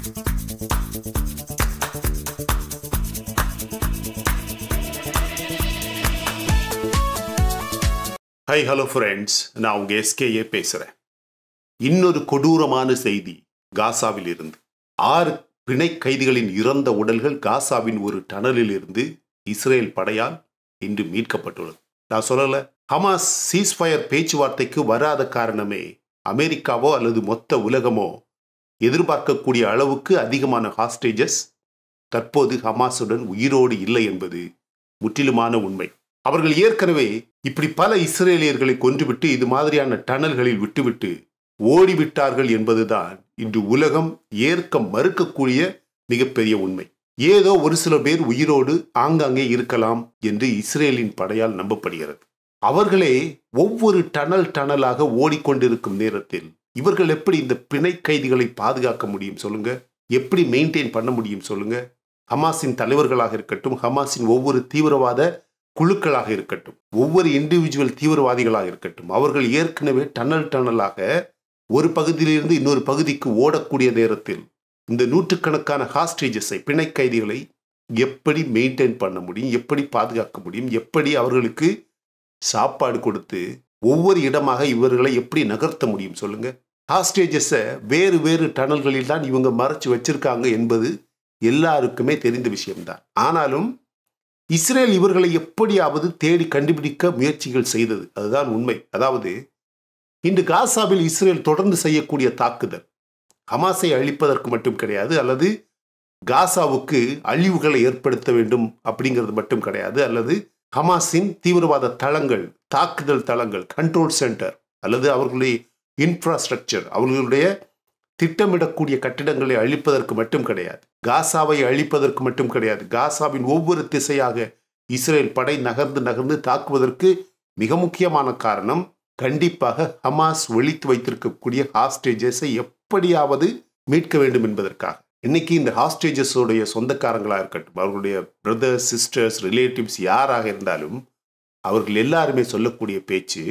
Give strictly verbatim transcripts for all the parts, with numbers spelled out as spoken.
High hello friends, நான் உங்கள் S K A பேசுகிறேன். இன்னொரு கொடூரமான செய்தி காசாவில் இருந்து. ஆறு பிணை கைதிகளின் இறந்த உடல்கள் காசாவின் ஒரு டனலில் இருந்து இஸ்ரேல் படையால் இன்று மீட்கப்பட்டுள்ளது. நான் சொல்லலை, ஹமாஸ் சீஸ்ஃபயர் பேச்சுவார்த்தைக்கு வராத காரணமே அமெரிக்காவோ அல்லது மொத்த உலகமோ எதிர்பார்க்கக்கூடிய அளவுக்கு அதிகமான ஹாஸ்டேஜஸ் தற்போது ஹமாஸுடன் உயிரோடு இல்லை என்பது முற்றிலுமான உண்மை. அவர்கள் ஏற்கனவே இப்படி பல இஸ்ரேலியர்களை கொன்றுவிட்டு இது மாதிரியான டனல்களில் விட்டுவிட்டு ஓடிவிட்டார்கள் என்பதுதான் இன்று உலகம் ஏற்க மறுக்கக்கூடிய மிகப்பெரிய உண்மை. ஏதோ ஒரு சில பேர் உயிரோடு ஆங்காங்கே இருக்கலாம் என்று இஸ்ரேலின் படையால் நம்பப்படுகிறது. அவர்களே ஒவ்வொரு டனல் டனலாக ஓடிக்கொண்டிருக்கும் நேரத்தில் இவர்கள் எப்படி இந்த பிணை கைதிகளை பாதுகாக்க முடியும் சொல்லுங்க? எப்படி மெயின்டைன் பண்ண முடியும் சொல்லுங்க? ஹமாஸின் தலைவர்களாக இருக்கட்டும், ஹமாஸின் ஒவ்வொரு தீவிரவாத குழுக்களாக இருக்கட்டும், ஒவ்வொரு இண்டிவிஜுவல் தீவிரவாதிகளாக இருக்கட்டும், அவர்கள் ஏற்கனவே டனல் டனலாக ஒரு பகுதியிலிருந்து இன்னொரு பகுதிக்கு ஓடக்கூடிய நேரத்தில் இந்த நூற்றுக்கணக்கான ஹாஸ்டேஜஸை பிணை கைதிகளை எப்படி மெயின்டைன் பண்ண முடியும், எப்படி பாதுகாக்க முடியும், எப்படி அவர்களுக்கு சாப்பாடு கொடுத்து ஒவ்வொரு இடமாக இவர்களை எப்படி நகர்த்த முடியும் சொல்லுங்க? ஹாஸ்டேஜஸை வேறு வேறு டனல்களில் தான் இவங்க மறைச்சு வச்சிருக்காங்க என்பது எல்லாருக்குமே தெரிந்த விஷயம்தான். ஆனாலும் இஸ்ரேல் இவர்களை எப்படியாவது தேடி கண்டுபிடிக்க முயற்சிகள் செய்தது, அதுதான் உண்மை. அதாவது இன்று காசாவில் இஸ்ரேல் தொடர்ந்து செய்யக்கூடிய தாக்குதல் ஹமாஸை அழிப்பதற்கு மட்டும் கிடையாது, அல்லது காசாவுக்கு அழிவுகளை ஏற்படுத்த வேண்டும் அப்படிங்கிறது மட்டும் கிடையாது, அல்லது ஹமாஸின் தீவிரவாத தளங்கள், தாக்குதல் தளங்கள், கண்ட்ரோல் சென்டர் அல்லது அவர்களுடைய இன்ஃப்ராஸ்ட்ரக்சர், அவர்களுடைய திட்டமிடக்கூடிய கட்டிடங்களை அழிப்பதற்கு மட்டும் கிடையாது, காசாவை அழிப்பதற்கு மட்டும் கிடையாது, காசாவின் ஒவ்வொரு திசையாக இஸ்ரேல் படை நகர்ந்து நகர்ந்து தாக்குவதற்கு மிக முக்கியமான காரணம் கண்டிப்பாக ஹமாஸ் ஒழித்து வைத்திருக்கக்கூடிய ஹாஸ்டேஜஸை எப்படியாவது மீட்க வேண்டும் என்பதற்காக. இன்னைக்கு இந்த ஹாஸ்டேஜஸோடைய சொந்தக்காரங்களாக இருக்கட்டும், அவர்களுடைய பிரதர்ஸ், சிஸ்டர்ஸ், ரிலேட்டிவ்ஸ் யாராக இருந்தாலும் அவர்கள் எல்லாருமே சொல்லக்கூடிய பேச்சு,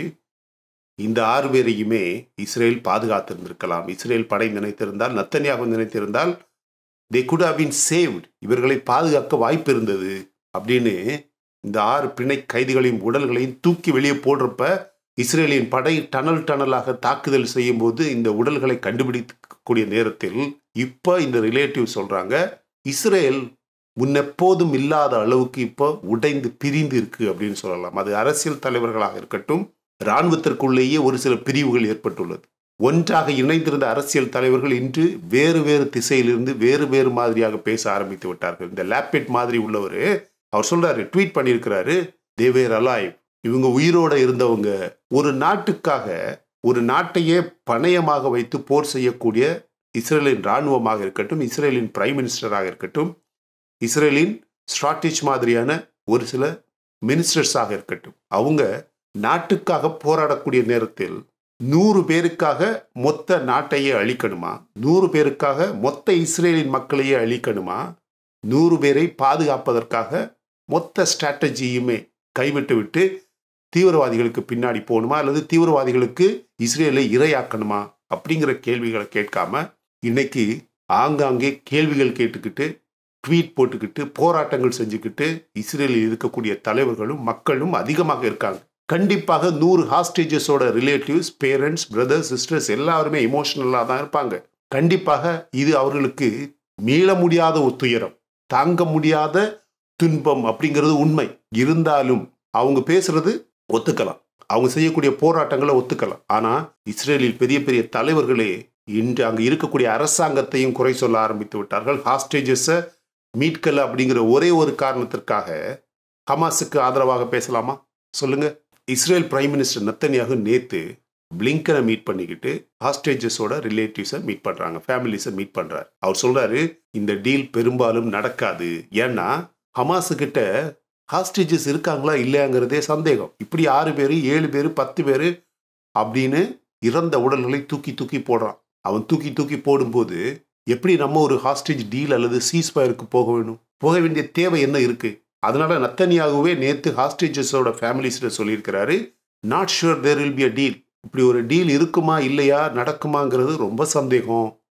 இந்த ஆறு பேரையுமே இஸ்ரேல் பாதுகாத்திருந்திருக்கலாம். இஸ்ரேல் படை நினைத்திருந்தால், நத்தன்யாகு நினைத்திருந்தால் they could have been saved, இவர்களை பாதுகாக்க வாய்ப்பு இருந்தது அப்படின்னு இந்த ஆறு பிணை கைதிகளின் உடல்களையும் தூக்கி வெளியே போடுறப்ப இஸ்ரேலின் படை டனல் டனலாக தாக்குதல் செய்யும் போது இந்த உடல்களை கண்டுபிடிக்கக்கூடிய நேரத்தில் இப்போ இந்த ரிலேட்டிவ் சொல்றாங்க, இஸ்ரேல் முன்னெப்போதும் இல்லாத அளவுக்கு இப்போ உடைந்து பிரிந்து இருக்கு அப்படின்னு சொல்லலாம். அது அரசியல் தலைவர்களாக இருக்கட்டும், இராணுவத்திற்குள்ளேயே ஒரு சில பிரிவுகள் ஏற்பட்டுள்ளது. ஒன்றாக இணைந்திருந்த அரசியல் தலைவர்கள் இன்று வேறு வேறு திசையிலிருந்து வேறு வேறு மாதிரியாக பேச ஆரம்பித்து விட்டார்கள். இந்த லேப்பிட் மாதிரி உள்ளவர் அவர் சொல்றாரு, ட்வீட் பண்ணியிருக்கிறாரு, they were alive, இவங்க உயிரோட இருந்தவங்க. ஒரு நாட்டுக்காக ஒரு நாட்டையே பணயமாக வைத்து போர் செய்யக்கூடிய இஸ்ரேலின் இராணுவமாக இருக்கட்டும், இஸ்ரேலின் பிரைம் மினிஸ்டராக இருக்கட்டும், இஸ்ரேலின் ஸ்ட்ராட்டஜ் மாதிரியான ஒரு சில மினிஸ்டர்ஸாக இருக்கட்டும், அவங்க நாட்டுக்காக போராடக்கூடிய நேரத்தில் நூறு பேருக்காக மொத்த நாட்டையே அழிக்கணுமா, நூறு பேருக்காக மொத்த இஸ்ரேலின் மக்களையே அழிக்கணுமா, நூறு பேரை பாதுகாப்பதற்காக மொத்த ஸ்ட்ராட்டஜியுமே கைவிட்டு விட்டு தீவிரவாதிகளுக்கு பின்னாடி போகணுமா, அல்லது தீவிரவாதிகளுக்கு இஸ்ரேலை இரையாக்கணுமா அப்படிங்கிற கேள்விகளை கேட்காம இன்னைக்கு ஆங்காங்கே கேள்விகள் கேட்டுக்கிட்டு ட்வீட் போட்டுக்கிட்டு போராட்டங்கள் செஞ்சுக்கிட்டு இஸ்ரேலில் இருக்கக்கூடிய தலைவர்களும் மக்களும் அதிகமாக இருக்காங்க. கண்டிப்பாக நூறு ஹாஸ்டேஜஸோட ரிலேட்டிவ்ஸ், பேரண்ட்ஸ், பிரதர்ஸ், சிஸ்டர்ஸ் எல்லாருமே இமோஷனலாக தான் இருப்பாங்க. கண்டிப்பாக இது அவர்களுக்கு மீள முடியாத ஒரு துயரம், தாங்க முடியாத துன்பம் அப்படிங்கிறது உண்மை. இருந்தாலும் அவங்க பேசுறது ஒத்துக்கலாம், அவங்க செய்யக்கூடிய போராட்டங்களை ஒத்துக்கலாம். ஆனால் இஸ்ரேலில் பெரிய பெரிய தலைவர்களே இன்று அங்கே இருக்கக்கூடிய அரசாங்கத்தையும் குறை சொல்ல ஆரம்பித்து விட்டார்கள். ஹாஸ்டேஜஸை மீட்கல அப்படிங்கிற ஒரே ஒரு காரணத்திற்காக ஹமாஸுக்கு ஆதரவாக பேசலாமா சொல்லுங்க? இஸ்ரேல் பிரைம் மினிஸ்டர் நத்தன்யாகு நேத்து பிளிங்கனை மீட் பண்ணிக்கிட்டு ஹாஸ்டேஜஸோட ரிலேட்டிவ்ஸை மீட் பண்றாங்க, ஃபேமிலிஸை மீட் பண்றாரு. அவர் சொல்றாரு, இந்த டீல் பெரும்பாலும் நடக்காது, ஏன்னா ஹமாஸு கிட்ட ஹாஸ்டேஜஸ் இருக்காங்களா இல்லையாங்கிறதே சந்தேகம். இப்படி ஆறு பேரு ஏழு பேரு பத்து பேரு அப்படின்னு இறந்த உடல்களை தூக்கி தூக்கி போடுறான். அவன் தூக்கி தூக்கி போடும்போது எப்படி நம்ம ஒரு ஹாஸ்டேஜ் டீல் அல்லது சீஸ்ஃபயருக்கு போக வேணும்? போக வேண்டிய தேவை என்ன இருக்கு? அதனால நத்தன்யாகுவே நேற்று ஹாஸ்டேஜஸோட ஃபேமிலிஸ்ட சொல்லியிருக்கிறாரு, not sure there will be a deal, இப்படி ஒரு டீல் இருக்குமா இல்லையா நடக்குமாங்கிறது ரொம்ப சந்தேகம்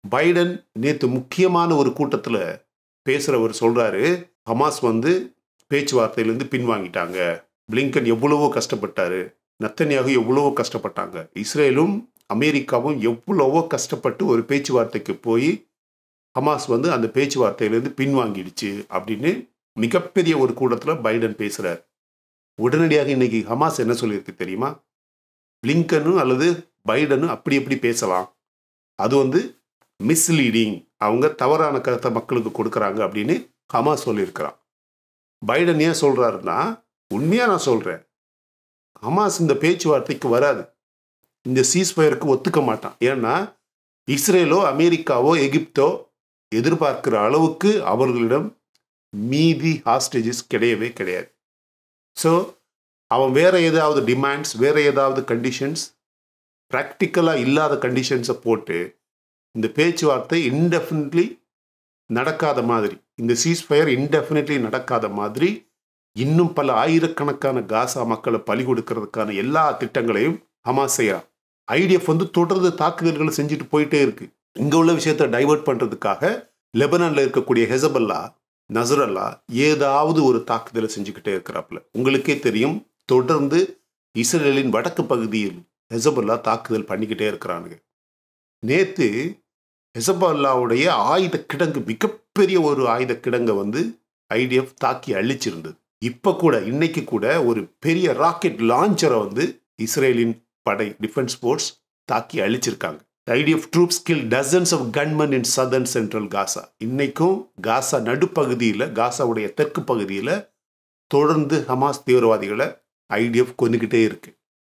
பைடன் நேற்று முக்கியமான ஒரு கூட்டத்தில் பேசுகிறவர் சொல்கிறாரு, ஹமாஸ் வந்து பேச்சுவார்த்தையிலேருந்து பின்வாங்கிட்டாங்க. பிளிங்கன் எவ்வளவோ கஷ்டப்பட்டாரு, நத்தன்யாகு எவ்வளவோ கஷ்டப்பட்டாங்க, இஸ்ரேலும் அமெரிக்காவும் எவ்வளவோ கஷ்டப்பட்டு ஒரு பேச்சுவார்த்தைக்கு போய் ஹமாஸ் வந்து அந்த பேச்சுவார்த்தையிலேருந்து பின்வாங்கிடுச்சு அப்படின்னு மிகப்பெரிய ஒரு கூட்டத்தில் பைடன் பேசுகிறார். உடனடியாக இன்னைக்கு ஹமாஸ் என்ன சொல்லியிருக்கு தெரியுமா? பிளிங்கனும் அல்லது பைடனும் அப்படி எப்படி பேசலாம், அது வந்து மிஸ்லீடிங், அவங்க தவறான கருத்தை மக்களுக்கு கொடுக்குறாங்க அப்படின்னு ஹமாஸ் சொல்லியிருக்கிறான். பைடன் ஏன் சொல்கிறாருன்னா, உண்மையாக நான் சொல்கிறேன், ஹமாஸ் இந்த பேச்சுவார்த்தைக்கு வராது, இந்த சீஸ்ஃபயருக்கு ஒத்துக்க மாட்டான். ஏன்னா இஸ்ரேலோ அமெரிக்காவோ எகிப்தோ எதிர்பார்க்கிற அளவுக்கு அவர்களிடம் மீதி ஹாஸ்டேஜஸ் கிடையவே கிடையாது. ஸோ அவன் வேற ஏதாவது டிமாண்ட்ஸ், வேற ஏதாவது கண்டிஷன்ஸ், ப்ராக்டிக்கலாக இல்லாத கண்டிஷன்ஸை போட்டு இந்த பேச்சுவார்த்தை இன்டெஃபினிட்லி நடக்காத மாதிரி, இந்த சீஸ்ஃபயர் இன்டெஃபினிட்லி நடக்காத மாதிரி இன்னும் பல ஆயிரக்கணக்கான காசா மக்களை பலி கொடுக்கறதுக்கான எல்லா திட்டங்களையும் ஹமாஸ் செய்யறான். ஐடிஎஃப் வந்து தொடர்ந்து தாக்குதல்களை செஞ்சுட்டு போயிட்டே இருக்கு. இங்கே உள்ள விஷயத்தை டைவர்ட் பண்ணுறதுக்காக லெபனானில் இருக்கக்கூடிய ஹெசபல்லா, நசரல்லா ஏதாவது ஒரு தாக்குதலை செஞ்சுக்கிட்டே இருக்கிறாப்புல. உங்களுக்கே தெரியும், தொடர்ந்து இஸ்ரேலின் வடக்கு பகுதியில் ஹெசபல்லா தாக்குதல் பண்ணிக்கிட்டே இருக்கிறானுங்க. நேற்று ஹெசபல்லாவுடைய ஆயுத கிடங்கு, மிகப்பெரிய ஒரு ஆயுத கிடங்கை வந்து ஐடிஎஃப் தாக்கி அழிச்சிருந்தது. இப்போ கூட இன்னைக்கு கூட ஒரு பெரிய ராக்கெட் லான்ச்சரை வந்து இஸ்ரேலின் படை டிஃபென்ஸ் ஃபோர்ஸ் தாக்கி அழிச்சிருக்காங்க. IDF troops kill dozens of gunmen in southern central Gaza. இன்னைக்கும் காசா நடுப்பகுதியில், காசாவுடைய தெற்கு பகுதியில் தொடர்ந்து ஹமாஸ் தீவிரவாதிகளை ஐடிஎஃப் கொண்டுகிட்டே இருக்கு.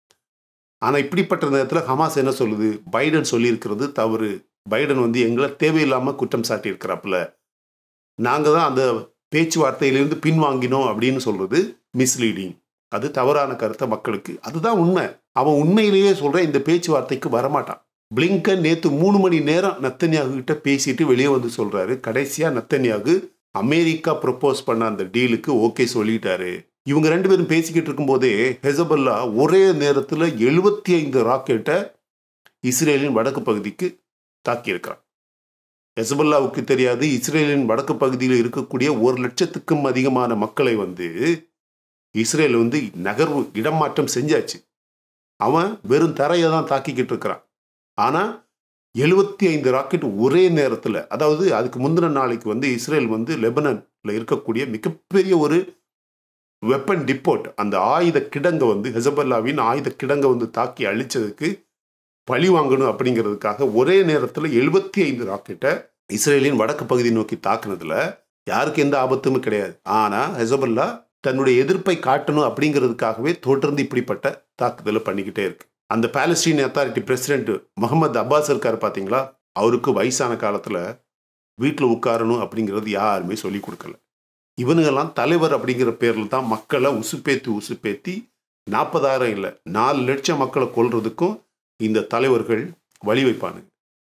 ஆனால் இப்படிப்பட்ட நேரத்தில் ஹமாஸ் என்ன சொல்லுது? பைடன் சொல்லியிருக்கிறது தவறு, பைடன் வந்து எங்களை தேவையில்லாமல் குற்றம் சாட்டியிருக்கிறாப்புல, நாங்கள் தான் அந்த பேச்சுவார்த்தையிலிருந்து பின்வாங்கினோம் அப்படின்னு சொல்றது மிஸ்லீடிங், அது தவறான கருத்தை மக்களுக்கு, அதுதான் உண்மை. அவன் உண்மையிலேயே சொல்கிறேன், இந்த பேச்சுவார்த்தைக்கு வரமாட்டான். பிளிங்கன் நேற்று மூணு மணி நேரம் நத்தன்யாகு கிட்ட பேசிட்டு வெளியே வந்து சொல்றாரு, கடைசியாக நத்தன்யாகு அமெரிக்கா ப்ரப்போஸ் பண்ண அந்த டீலுக்கு ஓகே சொல்லிட்டாரு. இவங்க ரெண்டு பேரும் பேசிக்கிட்டு இருக்கும்போதே ஹெசபல்லா ஒரே நேரத்தில் எழுபத்தி ஐந்து ராக்கெட்டை இஸ்ரேலின் வடக்கு பகுதிக்கு தாக்கியிருக்கிறான். ஹெசபல்லாவுக்கு தெரியாது, இஸ்ரேலின் வடக்கு பகுதியில் இருக்கக்கூடிய ஒரு லட்சத்துக்கும் அதிகமான மக்களை வந்து இஸ்ரேல் வந்து நகர்வு இடமாற்றம் செஞ்சாச்சு. அவன் வெறும் தரையை தான் தாக்கிக்கிட்டு இருக்கிறான். ஆனால் எழுபத்தி ஐந்து ராக்கெட் ஒரே நேரத்தில், அதாவது அதுக்கு முந்தின நாளைக்கு வந்து இஸ்ரேல் வந்து லெபனானில் இருக்கக்கூடிய மிகப்பெரிய ஒரு வெப்பன் டிப்போட், அந்த ஆயுத கிடங்கை வந்து ஹெசபல்லாவின் ஆயுத கிடங்கை வந்து தாக்கி அழிச்சதுக்கு பழி வாங்கணும் அப்படிங்கிறதுக்காக ஒரே நேரத்தில் எழுபத்தி ஐந்து ராக்கெட்டை இஸ்ரேலின் வடக்கு பகுதி நோக்கி தாக்குனதுல யாருக்கு எந்த ஆபத்தும் கிடையாது. ஆனால் ஹெசபல்லா தன்னுடைய எதிர்ப்பை காட்டணும் அப்படிங்கிறதுக்காகவே தொடர்ந்து இப்படிப்பட்ட தாக்குதலை பண்ணிக்கிட்டே இருக்கு. அந்த Palestine authority president Mohammed Abbas இருக்கார் பார்த்தீங்களா, அவருக்கு வயசான காலத்தில் வீட்டில் உட்காரணும் அப்படிங்கிறது யாருமே சொல்லி கொடுக்கல. இவனுங்கெல்லாம் தலைவர் அப்படிங்கிற பேரில் தான் மக்களை உசுப்பேத்தி உசுப்பேத்தி நாற்பதாயிரம் இல்லை நாலு லட்சம் மக்களை கொல்றதுக்கும் இந்த தலைவர்கள் வழி வைப்பானுங்க.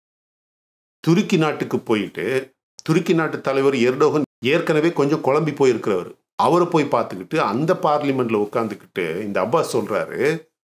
துருக்கி நாட்டுக்கு போயிட்டு, துருக்கி நாட்டு தலைவர் எர்டோகன் ஏற்கனவே கொஞ்சம் குழம்பி போயிருக்கிறவர், அவரை போய் பார்த்துக்கிட்டு அந்த பார்லிமெண்ட்ல உட்காந்துக்கிட்டு இந்த அப்பாஸ் சொல்றாரு,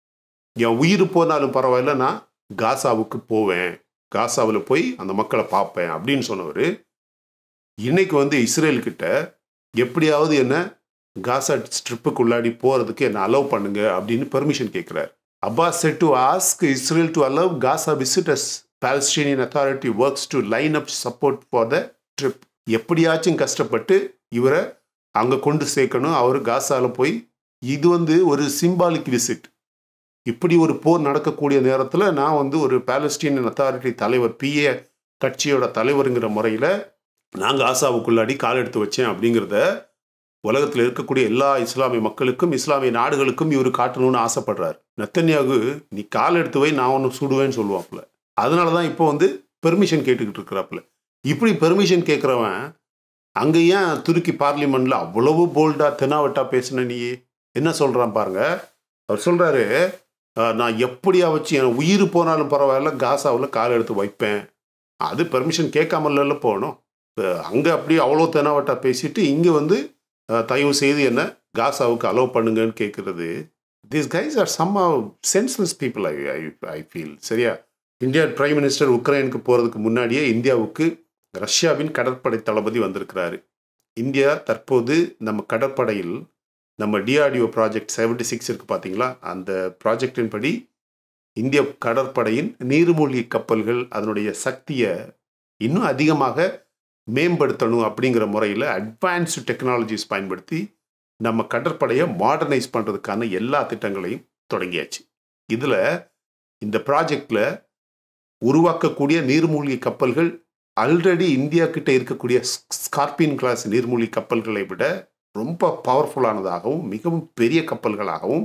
என் உயிர் போனாலும் பரவாயில்ல, நான் காசாவுக்கு போவேன், காசாவில் போய் அந்த மக்களை பார்ப்பேன் அப்படின்னு சொன்னவர், இன்னைக்கு வந்து இஸ்ரேல்கிட்ட எப்படியாவது என்ன காசா ஸ்ட்ரிப்புக்குள்ளாடி போகிறதுக்கு என்ன அலோவ் பண்ணுங்க அப்படின்னு பெர்மிஷன் கேட்குறாரு. Abbas said to ask Israel to allow Gaza visitors. Palestinian authority works to line up support for the trip. எப்படியாச்சும் கஷ்டப்பட்டு இவரை அங்கே கொண்டு சேர்க்கணும், அவர் காசாவில் போய். இது வந்து ஒரு சிம்பாலிக் விசிட். இப்படி ஒரு போர் நடக்கக்கூடிய நேரத்தில் நான் வந்து ஒரு பாலஸ்டீனியன் அத்தாரிட்டி தலைவர், பிஏ கட்சியோட தலைவருங்கிற முறையில் நான் காசாவுக்குள்ளாடி கால் எடுத்து வச்சேன் அப்படிங்கிறத உலகத்தில் இருக்கக்கூடிய எல்லா இஸ்லாமிய மக்களுக்கும் இஸ்லாமிய நாடுகளுக்கும் இவர் காட்டணும்னு ஆசைப்படுறாரு. நெத்தன்யாகு நீ கால் எடுத்து வை, நான் ஒன்று சுடுவேன்னு சொல்லுவாப்புல. அதனால தான் இப்போ வந்து பெர்மிஷன் கேட்டுக்கிட்டு இருக்கிறாப்புல. இப்படி பெர்மிஷன் கேட்குறவன் அங்கே ஏன் துருக்கி பார்லிமெண்ட்டில் அவ்வளவு போல்டாக தெனாவட்டா பேசின நீ என்ன சொல்கிறான் பாருங்க. அவர் சொல்கிறாரு, நான் எப்படியா வச்சு என் உயிர் போனாலும் பரவாயில்ல காசாவில் கால் எடுத்து வைப்பேன். அது பெர்மிஷன் கேட்காமல போகணும். அங்கே அப்படியே அவ்வளோ தெனாவட்டா பேசிட்டு இங்கே வந்து தயவு செய்து என்ன காசாவுக்கு அலோவ் பண்ணுங்கன்னு கேட்குறது. These guys are some senseless people I I I feel. சரியா? இந்தியா பிரைம் மினிஸ்டர் உக்ரைனுக்கு போகிறதுக்கு முன்னாடியே இந்தியாவுக்கு ரஷ்யாவின் கடற்படை தளபதி வந்திருக்கிறாரு. இந்தியா தற்போது நம்ம கடற்படையில் நம்ம டிஆர்டிஓ ப்ராஜெக்ட் செவன்டி சிக்ஸ் இருக்குது பார்த்தீங்களா, அந்த ப்ராஜெக்டின் படி இந்திய கடற்படையின் நீர்மூழ்கி கப்பல்கள் அதனுடைய சக்தியை இன்னும் அதிகமாக மேம்படுத்தணும் அப்படிங்கிற முறையில் அட்வான்ஸ்டு டெக்னாலஜிஸ் பயன்படுத்தி நம்ம கடற்படையை மாடர்னைஸ் பண்ணுறதுக்கான எல்லா திட்டங்களையும் தொடங்கியாச்சு. இதில் இந்த ப்ராஜெக்டில் உருவாக்கக்கூடிய நீர்மூழ்கி கப்பல்கள் ஆல்ரெடி இந்தியா கிட்ட இருக்கக்கூடிய ஸ்கார்பியன் கிளாஸ் நீர்மூழ்கி கப்பல்களை விட ரொம்ப பவர்ஃபுல்லானதாகவும் மிகவும் பெரிய கப்பல்களாகவும்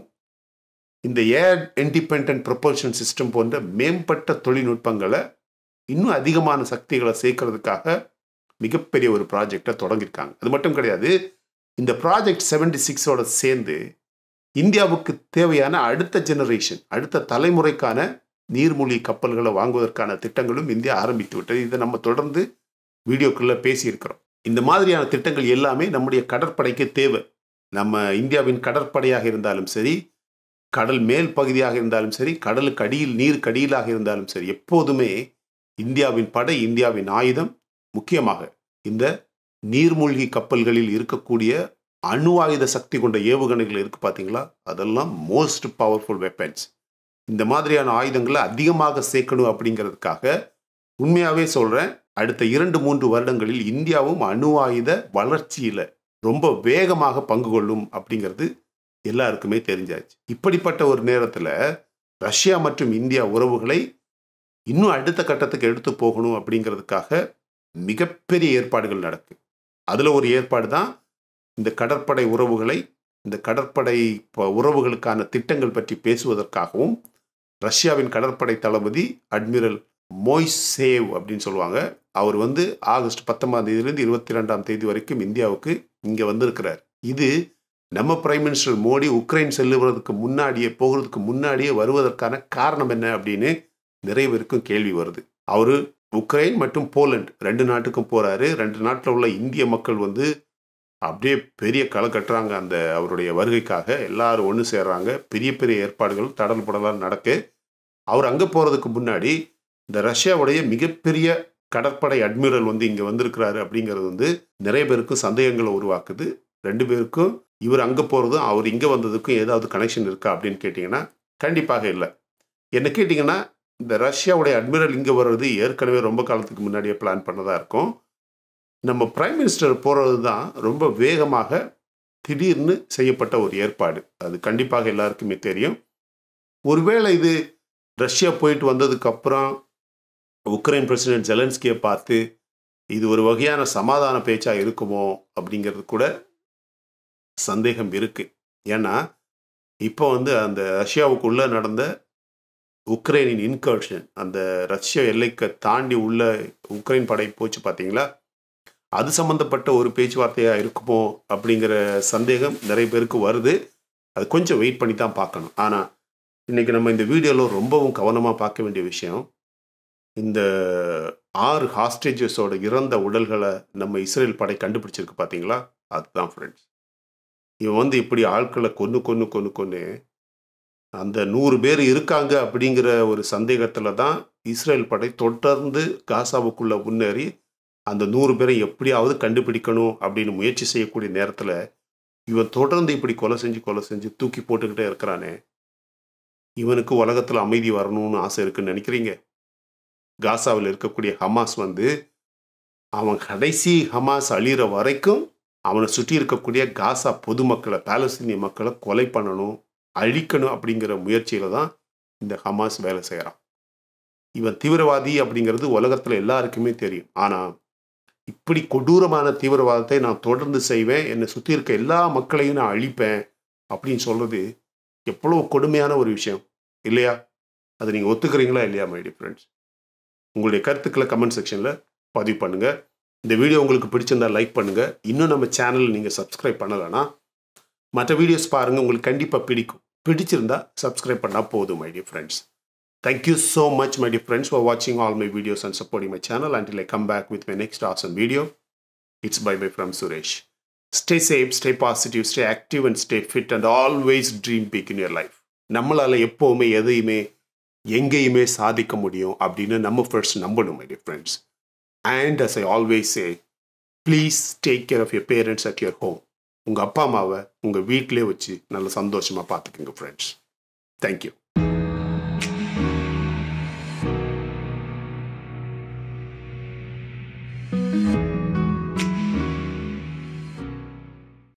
இந்த ஏர் இண்டிபெண்டன்ட் ப்ரொபல்ஷன் சிஸ்டம் போன்ற மேம்பட்ட தொழில்நுட்பங்களை இன்னும் அதிகமான சக்திகளை சேர்க்கறதுக்காக மிகப்பெரிய ஒரு ப்ராஜெக்டை தொடங்கியிருக்காங்க. அது மட்டும் கிடையாது, இந்த ப்ராஜெக்ட் செவன்டி சிக்ஸோட சேர்ந்து இந்தியாவுக்கு தேவையான அடுத்த ஜெனரேஷன் அடுத்த தலைமுறைக்கான நீர்மூழ்கி கப்பல்களை வாங்குவதற்கான திட்டங்களும் இந்தியா ஆரம்பித்து விட்டது. இதை நம்ம தொடர்ந்து வீடியோக்குள்ளே பேசியிருக்கிறோம். இந்த மாதிரியான திட்டங்கள் எல்லாமே நம்முடைய கடற்படைக்கு தேவை. நம்ம இந்தியாவின் கடற்படையாக இருந்தாலும் சரி, கடல் மேல் பகுதியாக இருந்தாலும் சரி, கடலுக்கு அடியில் நீருக்கு அடியிலாக இருந்தாலும் சரி, எப்போதுமே இந்தியாவின் படை, இந்தியாவின் ஆயுதம், முக்கியமாக இந்த நீர்மூழ்கி கப்பல்களில் இருக்கக்கூடிய அணு ஆயுத சக்தி கொண்ட ஏவுகணைகள் இருக்குது பார்த்தீங்களா, அதெல்லாம் மோஸ்ட் பவர்ஃபுல் வெப்பன்ஸ். இந்த மாதிரியான ஆயுதங்களை அதிகமாக சேர்க்கணும் அப்படிங்கிறதுக்காக உண்மையாகவே சொல்கிறேன், அடுத்த இரண்டு மூன்று வருடங்களில் இந்தியாவும் அணு ஆயுத வளர்ச்சியில் ரொம்ப வேகமாக பங்கு கொள்ளும் அப்படிங்கிறது எல்லாருக்குமே தெரிஞ்சாச்சு. இப்படிப்பட்ட ஒரு நேரத்தில் ரஷ்யா மற்றும் இந்தியா உறவுகளை இன்னும் அடுத்த கட்டத்துக்கு எடுத்து போகணும் அப்படிங்கிறதுக்காக மிகப்பெரிய ஏற்பாடுகள் நடக்கு. அதில் ஒரு ஏற்பாடு தான் இந்த கடற்படை உறவுகளை, இந்த கடற்படை உறவுகளுக்கான திட்டங்கள் பற்றி பேசுவதற்காகவும் ரஷ்யாவின் கடற்படை தளபதி அட்மிரல் மோய்சேவ் அப்படின்னு சொல்லுவாங்க. அவர் வந்து ஆகஸ்ட் பத்தொன்பதாம் தேதியிலிருந்து இருபத்தி ரெண்டாம் தேதி வரைக்கும் இந்தியாவுக்கு இங்கே வந்திருக்கிறார். இது நம்ம பிரைம் மினிஸ்டர் மோடி உக்ரைன் செல்லுவதற்கு முன்னாடியே போகிறதுக்கு முன்னாடியே வருவதற்கான காரணம் என்ன அப்படின்னு நிறைய பேருக்கும் கேள்வி வருது. அவர் உக்ரைன் மற்றும் போலண்ட் ரெண்டு நாட்டுக்கும் போகிறாரு. ரெண்டு நாட்டில் உள்ள இந்திய மக்கள் வந்து அப்படியே பெரிய களை கட்டுறாங்க. அந்த அவருடைய வருகைக்காக எல்லாரும் ஒன்று சேர்றாங்க. பெரிய பெரிய ஏற்பாடுகள் தடல் படலாம் நடக்க, அவர் அங்கே போகிறதுக்கு முன்னாடி இந்த ரஷ்யாவுடைய மிகப்பெரிய கடற்படை அட்மிரல் வந்து இங்கே வந்திருக்கிறாரு அப்படிங்கிறது வந்து நிறைய பேருக்கும் சந்தேகங்களை உருவாக்குது. ரெண்டு பேருக்கும் இவர் அங்கே போகிறதும் அவர் இங்கே வந்ததுக்கும் ஏதாவது கனெக்ஷன் இருக்கா அப்படின்னு கேட்டிங்கன்னா கண்டிப்பாக இல்லை. என்ன கேட்டிங்கன்னா, இந்த ரஷ்யாவுடைய அட்மிரல் இங்கே வர்றது ஏற்கனவே ரொம்ப காலத்துக்கு முன்னாடியே பிளான் பண்ணதாக இருக்கும். நம்ம பிரைம் மினிஸ்டர் போகிறது தான் ரொம்ப வேகமாக திடீர்னு செய்யப்பட்ட ஒரு ஏற்பாடு. அது கண்டிப்பாக எல்லாருக்குமே தெரியும். ஒருவேளை இது ரஷ்யா போயிட்டு வந்ததுக்கப்புறம் உக்ரைன் பிரசிடென்ட் ஜெலன்ஸ்கியை பார்த்து இது ஒரு வகையான சமாதான பேச்சாக இருக்குமோ அப்படிங்கிறது கூட சந்தேகம் இருக்குது. ஏன்னா இப்போ வந்து அந்த ரஷ்யாவுக்குள்ளே நடந்த உக்ரைனின் இன்கர்ஷன், அந்த ரஷ்ய எல்லைக்கு தாண்டி உள்ள உக்ரைன் படை போச்சு பார்த்தீங்களா, அது சம்மந்தப்பட்ட ஒரு பேச்சுவார்த்தையாக இருக்குமோ அப்படிங்கிற சந்தேகம் நிறைய பேருக்கு வருது. அது கொஞ்சம் வெயிட் பண்ணி தான் பார்க்கணும். ஆனால் இன்றைக்கி நம்ம இந்த வீடியோவில் ரொம்பவும் கவனமாக பார்க்க வேண்டிய விஷயம், இந்த ஆறு ஹாஸ்டேஜஸோட இறந்த உடல்களை நம்ம இஸ்ரேல் படை கண்டுபிடிச்சிருக்கு பார்த்தீங்களா, அதுதான் ஃப்ரெண்ட்ஸ். இவன் வந்து இப்படி ஆட்களை கொன்று கொன்று கொன்று கொன்று அந்த நூறு பேர் இருக்காங்க அப்படிங்கிற ஒரு சந்தேகத்தில் தான் இஸ்ரேல் படை தொடர்ந்து காசாவுக்குள்ளே முன்னேறி அந்த நூறு பேரை எப்படியாவது கண்டுபிடிக்கணும் அப்படின்னு முயற்சி செய்யக்கூடிய நேரத்தில் இவன் தொடர்ந்து இப்படி கொலை செஞ்சு கொலை செஞ்சு தூக்கி போட்டுக்கிட்டே இருக்கிறானே, இவனுக்கு உலகத்தில் அமைதி வரணும்னு ஆசை இருக்குன்னு நினைக்கிறீங்க? காசாவில் இருக்கக்கூடிய ஹமாஸ் வந்து அவன் கடைசி ஹமாஸ் அழிகிற வரைக்கும் அவனை சுற்றி இருக்கக்கூடிய காசா பொதுமக்களை, பாலஸ்தீனிய மக்களை கொலை பண்ணணும், அழிக்கணும் அப்படிங்கிற முயற்சியில் தான் இந்த ஹமாஸ் வேலை செய்கிறான். இவன் தீவிரவாதி அப்படிங்கிறது உலகத்தில் எல்லாருக்குமே தெரியும். ஆனால் இப்படி கொடூரமான தீவிரவாதத்தை நான் தொடர்ந்து செய்வேன், என்னை சுற்றி இருக்க எல்லா மக்களையும் நான் அழிப்பேன் அப்படின்னு சொல்கிறது எவ்வளோ கொடுமையான ஒரு விஷயம் இல்லையா? அதை நீங்கள் ஒத்துக்கிறீங்களா இல்லையா மை டியர் ஃப்ரெண்ட்ஸ்? உங்களுடைய கருத்துக்களை கமெண்ட் செக்ஷனில் பதிவு பண்ணுங்கள். இந்த வீடியோ உங்களுக்கு பிடிச்சிருந்தா லைக் பண்ணுங்கள். இன்னும் நம்ம சேனல் நீங்கள் சப்ஸ்கிரைப் பண்ணலைன்னா மற்ற வீடியோஸ் பாருங்கள், உங்களுக்கு கண்டிப்பாக பிடிக்கும். பிடிச்சிருந்தா சப்ஸ்கிரைப் பண்ணால் போதும் my dear friends. Thank you so much my dear friends for watching all my videos and supporting my channel. Until I come back with my next awesome video, it's bye bye from Suresh. Stay safe, stay positive, stay active and stay fit and always dream big in your life. நம்மளால எப்போவுமே எதையுமே எங்கேயுமே சாதிக்க முடியும் அப்படின்னு நம்ம first நம்பணும் my dear friends. And as I always say, please take care of your parents at your home. உங்கள் அப்பா அம்மாவை உங்கள் வீட்டிலே வச்சு நல்ல சந்தோஷமாக பார்த்துக்குங்க ஃப்ரெண்ட்ஸ். தேங்க்யூ. thank you